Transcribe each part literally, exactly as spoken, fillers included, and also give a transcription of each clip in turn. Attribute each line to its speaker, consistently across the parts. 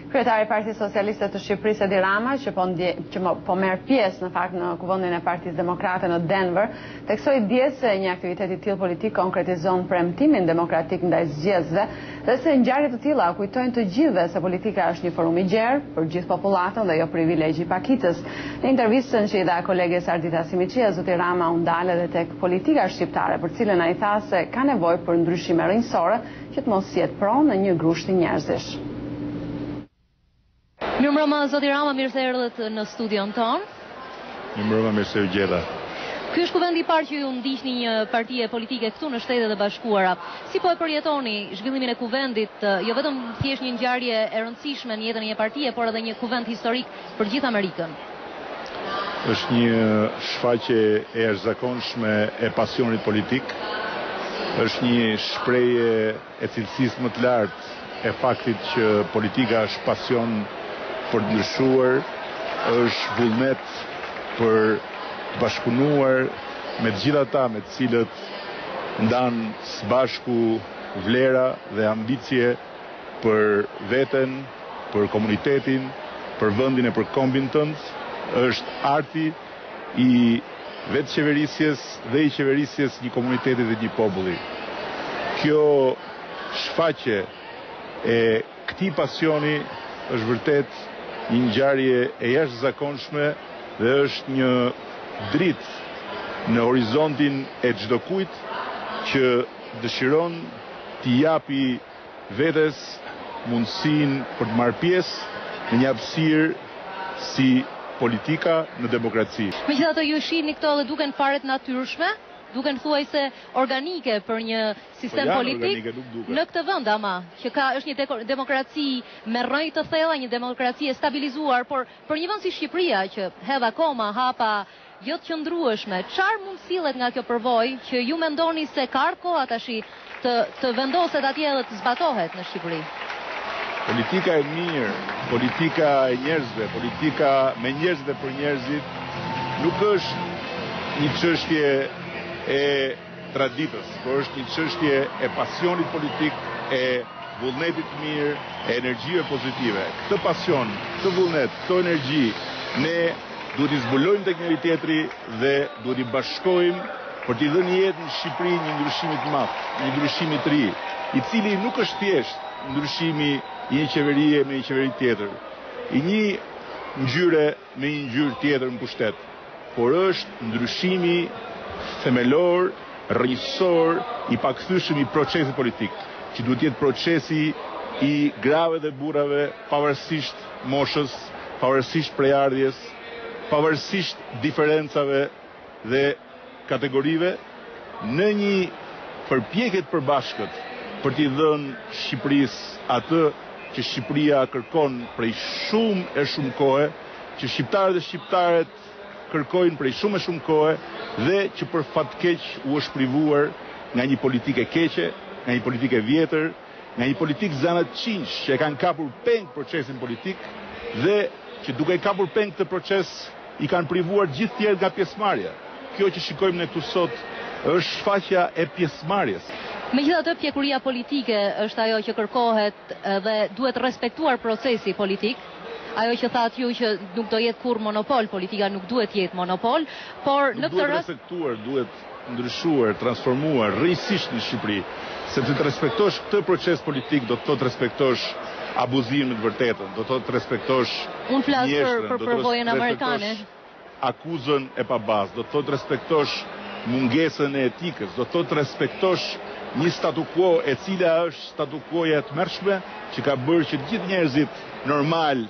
Speaker 1: Kryetari i Partisë Socialiste të Shqipërisë Edi Rama, që po, ndje, që po merr pjesë në fakt në Kuvendin e Partisë Demokrate në Denver, theksoi dje se një aktivitet i tillë politik konkretizon premtimin demokratik ndaj zgjedhësve dhe se ngjarje të tilla kujtojnë të gjithëve se politika është një forum i gjerë për gjithë popullatën dhe jo privilegj i pakicës. Në intervistën që i dha koleges Ardita Simiçia, Zoti Rama u ndal edhe tek politika shqiptare, për cilën ai tha se ka nevojë për ndryshime rrënjësore që të mos jetë pronë në një grushti njerëzish.
Speaker 2: Mirëmbrëma, Zoti Rama, mirë se erdhët në studion tonë.
Speaker 3: Mirëmbrëma, mirë se u gjeta.
Speaker 2: Ky është kuvendi i parë që ju ndiqni një partie politike këtu në Shtetet e Bashkuara. Si po e përjetoni zhvillimin e kuvendit, jo vetëm thjesht një ngjarje e rëndësishme në jetën e një partie, por edhe një kuvend historik për gjithë Amerikën?
Speaker 3: Është një shfaqje e jashtëzakonshme e pasionit politik. Është një shprehje e cilësisë më të lartë e faktit që politika është pasion për të ndryshuar, është vullnet për të bashkëpunuar me të gjithë ata me të cilët ndan së bashku vlera dhe ambicie për veten, për komunitetin, për vendin e për kombin tënd, është arti i vetë qeverisjes dhe i qeverisjes një komuniteti dhe një populli. Kjo shfaqje e këtij pasioni është vërtet një ngjarje e jashtëzakonshme dhe është një dritë në horizontin e çdo kujt që dëshiron t'i japi vetes mundësinë për të marrë pjesë në një hapësirë si politika në demokraci.
Speaker 2: Megjithatë ju shihni këto dhe duken fare të natyrshme, duken thuajse organike për një sistem politik në këtë vend, ama që ka është një demokraci me rrënjë të thella, një demokraci e stabilizuar, por për një vend si Shqipëria që hedh akoma hapa jo të qëndrueshme, çfarë mund sillet nga kjo përvojë që ju mendoni se ka ardhur koha tash të të vendoset atje dhe të zbatohet në Shqipëri?
Speaker 3: Politika e mirë, politika e njerëzve, politika me njerëz dhe për njerëzit nuk është një çështje e traditës, por është një çështje e pasionit politik, e vullnetit mirë, e energjive pozitive. Këtë pasion, këtë vullnet, këtë energji, ne duhet i zbulojmë tek njëri tjetri dhe duhet i bashkojmë për t'i dhënë jetë në Shqipëri një ndryshimi të madh, një ndryshimi të ri, i cili nuk është thjesht ndryshimi i një qeverie me një qeveri tjetër, i një ngjyre me një ngjyrë tjetër në pushtet, por është ndryshimi themelor, rrënjësor, i pakthyeshëm i procesit politik, që duhet jetë procesi i grave dhe burrave, pavarësisht moshës, pavarësisht prejardhjes, pavarësisht diferencave dhe kategorive, në një përpjekje të përbashkët për t'i dhënë Shqipërisë atë që Shqipëria kërkon prej shumë e shumë kohe, që shqiptarët dhe shqiptaret kërkojnë prej shumë e shumë kohe dhe që për fat keq u është privuar nga një politikë e keqe, nga një politikë e vjetër, nga një politikë zanatçinj që e kanë kapur peng procesin politik dhe që duke kapur peng këtë proces i kanë privuar gjithë tjerë nga pjesëmarrja. Kjo që shikojmë ne këtu sot është shfaqja e pjesëmarrjes.
Speaker 2: Megjithatë, pjekuria politike është ajo që kërkohet dhe duhet respektuar procesi politik. Ajo që thatë ju që nuk do jetë kur monopol, politika nuk duhet jetë monopol, por në këtë rast
Speaker 3: duhet respektuar, duhet ndryshuar, transformuar rrësisht në Shqipëri, sepse të respektosh këtë proces politik do të thotë respektosh abuzimin të vërtetën, do të thotë respektosh
Speaker 2: unë flas për për përvojën amerikane,
Speaker 3: akuzën e pabazë, do të thotë respektosh mungesën e etikës, do të thotë respektosh një statu quo e cila është statu quo-ja e tmerrshme që ka bërë që të gjithë njerëzit normal,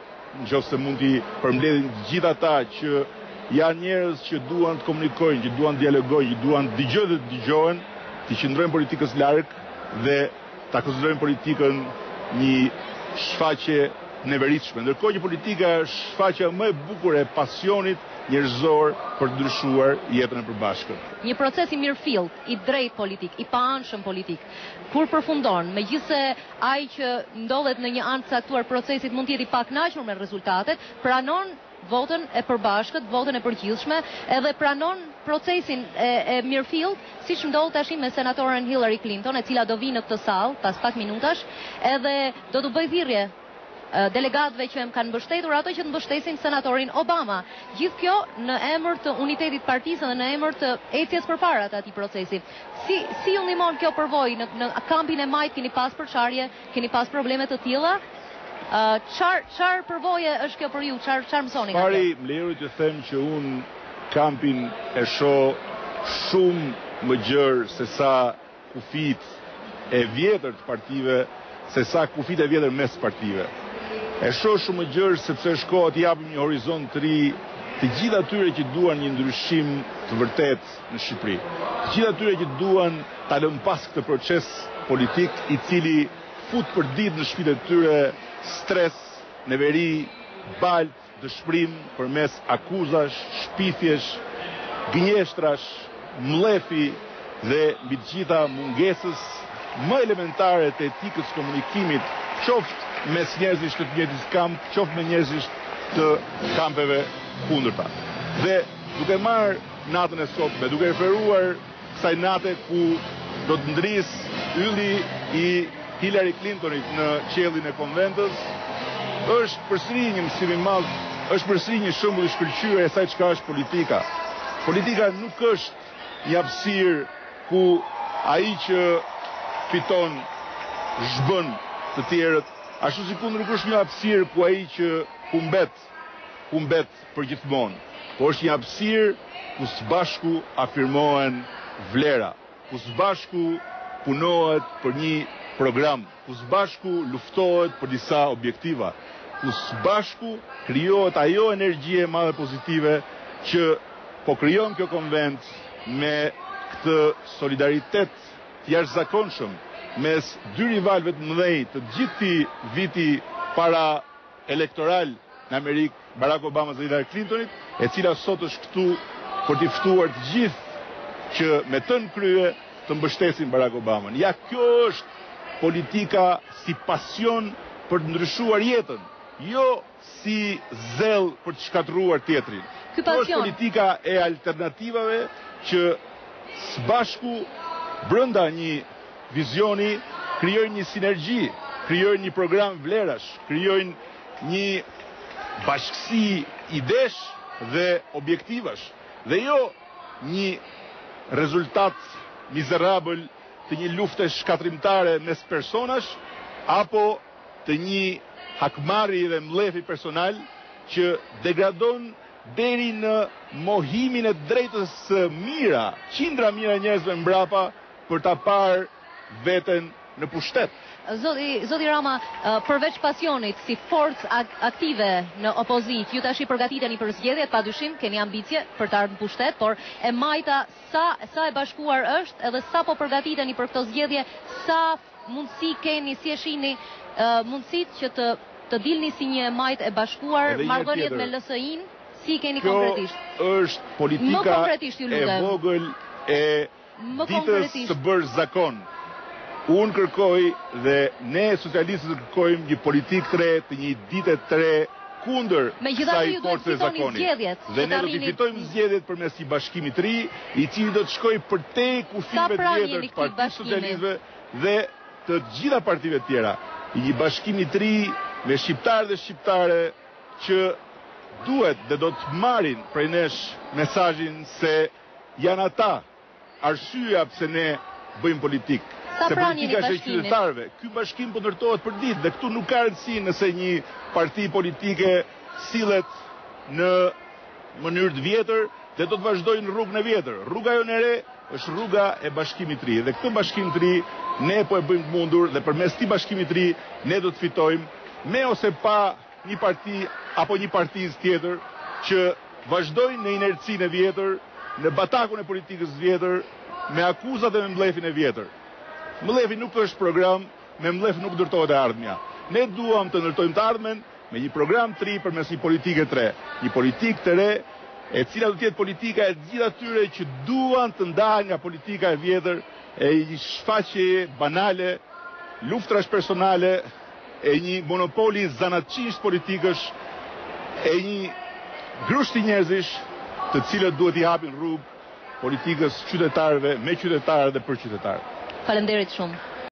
Speaker 3: nëse mund t'i përmbledhin gjithë ata që janë njerëz që duan të komunikojnë, që duan të dialogojnë, që duan të dëgjojnë dhe të dëgjohen, të qëndrojnë politikës larg dhe ta konsiderojnë politikën një shfaqje neveritshme. Ndërkohë që politika është shfaqja më e bukur e pasionit njerëzor për të ndryshuar jetën e përbashkët.
Speaker 2: Një proces i mirëfillt, i drejtë politik, i paanshëm politik, kur përfundon, megjithse ai që ndodhet në një anë të caktuar procesit mund të jetë i pakënaqur me rezultatet, pranon votën e përbashkët, votën e përgjithshme, edhe pranon procesin e, e mirëfillt, siç ndodh tash me senatoren Hillary Clinton, e cila do vinë në këtë sallë pas pak minutash, edhe do të bëjë thirrje delegatëve që më kanë mbështetur, ato që të mbështesin senatorin Obama. Gjithë kjo në emër të unitetit partisë dhe në emër të ecjes përpara të atij procesi. Si si ju ndihmon kjo përvojë në, në kampin e majt, keni pas përçarje, keni pas probleme të tilla? Çfar uh, çfar përvoje është kjo për ju? Çfar çfarë mësoni nga kjo?
Speaker 3: Pari, më lejoni të them që unë kampin e shoh shumë më gjerë se sa kufit e vjetër të partive, se sa kufit e vjetër mes partive. E shoh shumë më gjerë sepse është kohë të japim një horizont të ri të gjithë atyre që duan një ndryshim të vërtet në Shqipëri. Të gjithë atyre që duan ta lënë pas këtë proces politik i cili fut për ditë në shtëpitë e tyre stres, neveri, balt, dëshpërim përmes akuzash, shpifjesh, gënjeshtrash, mlefi dhe mbi të gjitha mungesës më elementare të etikës komunikimit, qoftë mes njerëzish të të njëjtit kamp, qoftë me njerëzish të kampeve kundërta. Dhe duke marrë natën e sotme, duke referuar kësaj nate ku do të ndris ylli i Hillary Clintonit në qiellin e konventës, është përsëri një mësim i madh, është përsëri një shembull i shkëlqyer e asaj çka është politika. Politika nuk është një hapësirë ku ai që fiton zhbën të tjerët, ashtu si kundër nuk është një hapësirë ku ai që humbet, humbet përgjithmonë, por është një hapësirë ku së bashku afirmohen vlera, ku së bashku punohet për një program, ku së bashku luftohet për disa objektiva, ku së bashku krijohet ajo energji e madhe pozitive që po krijon kjo konvent me këtë solidaritet të jashtëzakonshëm mes dy rivalëve të mëdhenj të gjithë viti para elektoral në Amerikë, Barack Obama dhe Hillary Clintonit, e cila sot është këtu për t'i ftuar të gjithë që me të në krye të mbështesin Barack Obama. Ja, kjo është politika si pasion për të ndryshuar jetën, jo si zell për të shkatruar tjetrin. Kjo është politika e alternativave që së bashku brenda një vizioni krijojnë një sinergji, krijojnë një program vlerash, krijojnë një bashkësi idesh dhe objektivash, dhe jo një rezultat mizerabël të një lufte shkatrimtare mes personash, apo të një hakmarrje dhe mlefi personal që degradon deri në mohimin e drejtës së mira, qindra mira njerëzve mbrapa për ta parë veten në pushtet.
Speaker 2: Zoti, Zoti Rama, përveç pasionit si forcë aktive në opozit, ju tash i përgatiteni për zgjedhjet, padyshim keni ambicie për të ardhur në pushtet, por e majta sa sa e bashkuar është edhe sa po përgatiteni për këto zgjedhje, sa mundësi keni, si e shihni uh, mundësitë që të të dilni si një majt e bashkuar, marrëdhëniet me L S I-n, si keni
Speaker 3: Kjo
Speaker 2: konkretisht?
Speaker 3: Kjo është politika e vogël e ditës së bërë zakon. Unë kërkoj dhe ne socialistët kërkojmë një politikë të re, të një dite të re kundër kësaj force e zakonit. Dhe ne do të fitojmë zgjedhjet përmes një bashkimi të ri, i cili do të shkojë përtej kufijve të vjetër të Partisë Socialiste dhe të gjitha partive tjera. Një bashkimi të ri me shqiptarë dhe shqiptare që duhet dhe do të marrin prej nesh mesazhin se janë ata arsyeja pse ne bëjmë politikë. Se politika është e qytetarëve. Ky bashkim po ndërtohet për ditë dhe këtu nuk ka rëndësi nëse një parti politike sillet në mënyrë të vjetër dhe do të vazhdojnë në rrugën e vjetër. Rruga jonë e re është rruga e bashkimit të ri dhe këtë bashkim të ri ne po e bëjmë të mundur dhe përmes këtij bashkimi të ri ne do të fitojmë me ose pa një parti apo një partisë tjetër që vazhdojnë në inercinë e vjetër, në batakun e politikës së vjetër, me akuzat dhe me mblefin e vjetër. Mlefi nuk është program, me mlef nuk ndërtohet e ardhmja. Ne duam të ndërtojmë të ardhmen me një program të ri përmes një politike të re. Një politikë të re, e cila do të jetë politika e gjithë atyre që duan të ndahen nga politika e vjetër, e një shfaqje banale, luftrash personale, e një monopoli zanatçish politikësh, e një grushti njerëzish, të cilët duhet i hapin rrugë politikës qytetarëve, me qytetarë dhe për qytetarë.
Speaker 2: Faleminderit shumë.